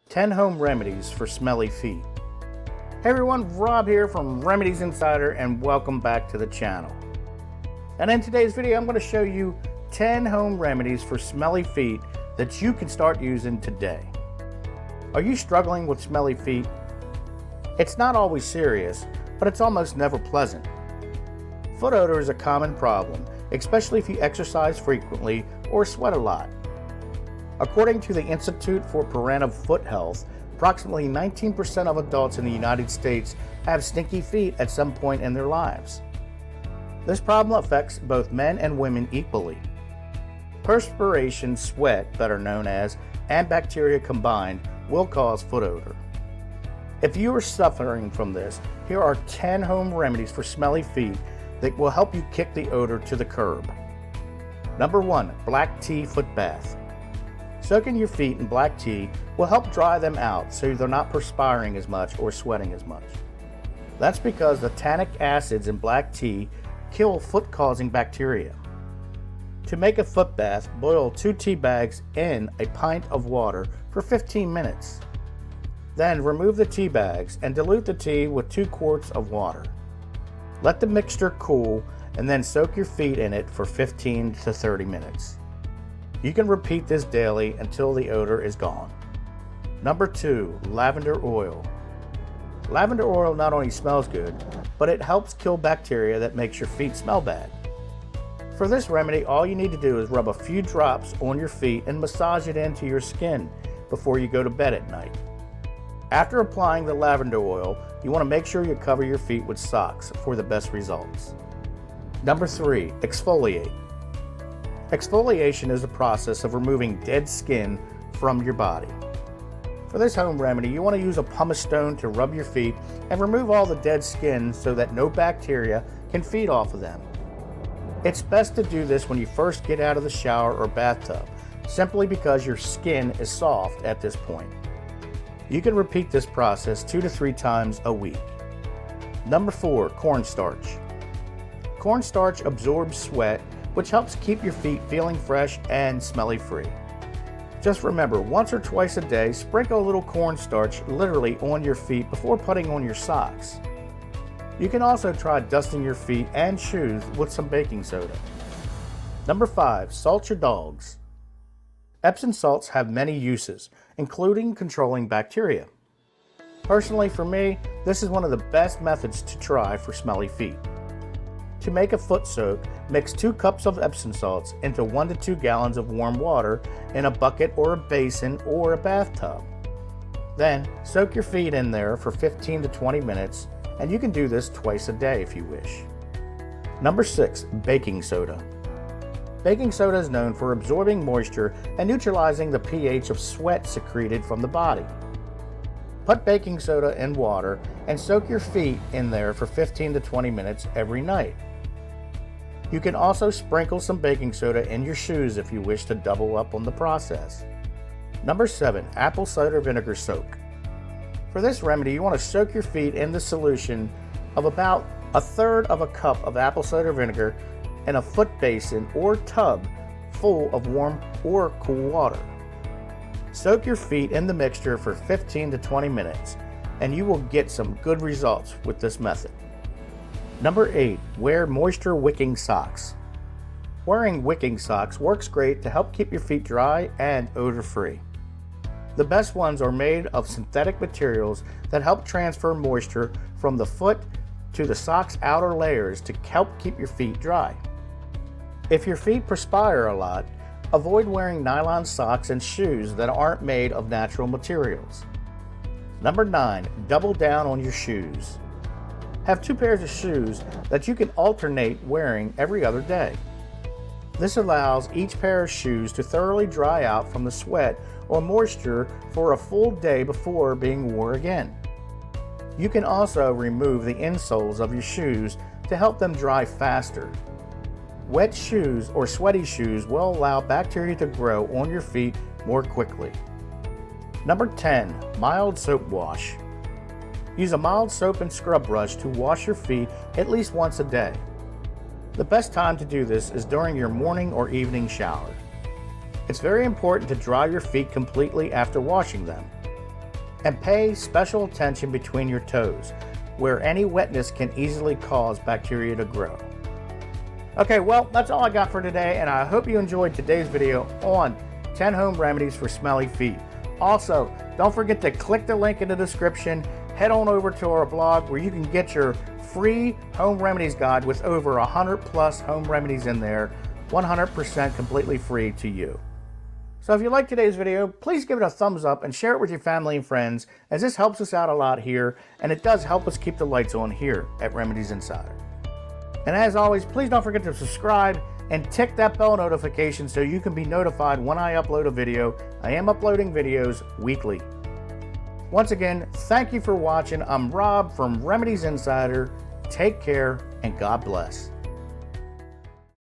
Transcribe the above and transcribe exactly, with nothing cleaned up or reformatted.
ten home remedies for smelly feet. Hey everyone, Rob here from Remedies Insider, and welcome back to the channel. And in today's video, I'm going to show you ten home remedies for smelly feet that you can start using today. Are you struggling with smelly feet? It's not always serious, but it's almost never pleasant. Foot odor is a common problem, especially if you exercise frequently or sweat a lot. According to the Institute for Preventative Foot Health, approximately nineteen percent of adults in the United States have stinky feet at some point in their lives. This problem affects both men and women equally. Perspiration, sweat, better known as, and bacteria combined will cause foot odor. If you are suffering from this, here are ten home remedies for smelly feet that will help you kick the odor to the curb. Number one, black tea foot bath. Soaking your feet in black tea will help dry them out so they're not perspiring as much or sweating as much. That's because the tannic acids in black tea kill foot-causing bacteria. To make a foot bath, boil two tea bags in a pint of water for fifteen minutes. Then remove the tea bags and dilute the tea with two quarts of water. Let the mixture cool and then soak your feet in it for fifteen to thirty minutes. You can repeat this daily until the odor is gone. Number two, lavender oil. Lavender oil not only smells good, but it helps kill bacteria that makes your feet smell bad. For this remedy, all you need to do is rub a few drops on your feet and massage it into your skin before you go to bed at night. After applying the lavender oil, you want to make sure you cover your feet with socks for the best results. Number three, exfoliate. Exfoliation is the process of removing dead skin from your body. For this home remedy, you want to use a pumice stone to rub your feet and remove all the dead skin so that no bacteria can feed off of them. It's best to do this when you first get out of the shower or bathtub, simply because your skin is soft at this point. You can repeat this process two to three times a week. Number four, cornstarch. Cornstarch absorbs sweat, which helps keep your feet feeling fresh and smelly free. Just remember, once or twice a day, sprinkle a little cornstarch literally on your feet before putting on your socks. You can also try dusting your feet and shoes with some baking soda. Number five, salt your dogs. Epsom salts have many uses, including controlling bacteria. Personally, for me, this is one of the best methods to try for smelly feet. To make a foot soak, mix two cups of Epsom salts into one to two gallons of warm water in a bucket or a basin or a bathtub. Then soak your feet in there for fifteen to twenty minutes, and you can do this twice a day if you wish. Number six, baking soda. Baking soda is known for absorbing moisture and neutralizing the pH of sweat secreted from the body. Put baking soda in water and soak your feet in there for fifteen to twenty minutes every night. You can also sprinkle some baking soda in your shoes if you wish to double up on the process. Number seven, apple cider vinegar soak. For this remedy, you want to soak your feet in the solution of about a third of a cup of apple cider vinegar in a foot basin or tub full of warm or cool water. Soak your feet in the mixture for fifteen to twenty minutes, and you will get some good results with this method. Number eight, wear moisture wicking socks. Wearing wicking socks works great to help keep your feet dry and odor-free. The best ones are made of synthetic materials that help transfer moisture from the foot to the sock's outer layers to help keep your feet dry. If your feet perspire a lot, avoid wearing nylon socks and shoes that aren't made of natural materials. Number nine, double down on your shoes. Have two pairs of shoes that you can alternate wearing every other day. This allows each pair of shoes to thoroughly dry out from the sweat or moisture for a full day before being worn again. You can also remove the insoles of your shoes to help them dry faster. Wet shoes or sweaty shoes will allow bacteria to grow on your feet more quickly. Number ten, mild soap wash. Use a mild soap and scrub brush to wash your feet at least once a day. The best time to do this is during your morning or evening shower. It's very important to dry your feet completely after washing them. And pay special attention between your toes, where any wetness can easily cause bacteria to grow. Okay, well, that's all I got for today, and I hope you enjoyed today's video on ten home remedies for smelly feet. Also, don't forget to click the link in the description, head on over to our blog where you can get your free home remedies guide with over one hundred plus home remedies in there, one hundred percent completely free to you. So if you liked today's video, please give it a thumbs up and share it with your family and friends, as this helps us out a lot here, and it does help us keep the lights on here at Remedies Insider. And as always, please don't forget to subscribe and tick that bell notification so you can be notified when I upload a video. I am uploading videos weekly. Once again, thank you for watching. I'm Rob from Remedies Insider. Take care and God bless.